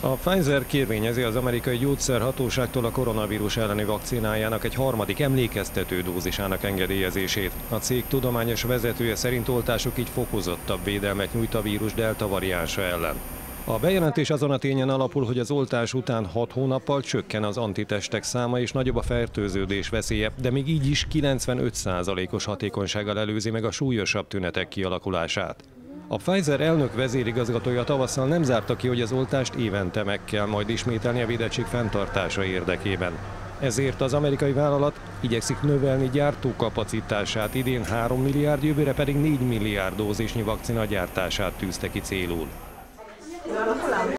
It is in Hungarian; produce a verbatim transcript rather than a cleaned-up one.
A Pfizer kérvényezi az amerikai gyógyszerhatóságtól a koronavírus elleni vakcinájának egy harmadik emlékeztető dózisának engedélyezését. A cég tudományos vezetője szerint oltásuk így fokozottabb védelmet nyújt a vírus delta variánsa ellen. A bejelentés azon a tényen alapul, hogy az oltás után hat hónappal csökken az antitestek száma és nagyobb a fertőződés veszélye, de még így is kilencvenöt százalékos hatékonysággal előzi meg a súlyosabb tünetek kialakulását. A Pfizer elnök vezérigazgatója tavasszal nem zárta ki, hogy az oltást évente meg kell majd ismételni a védettség fenntartása érdekében. Ezért az amerikai vállalat igyekszik növelni gyártókapacitását, idén három milliárd, jövőre pedig négy milliárd dózisnyi vakcina gyártását tűzte ki célul.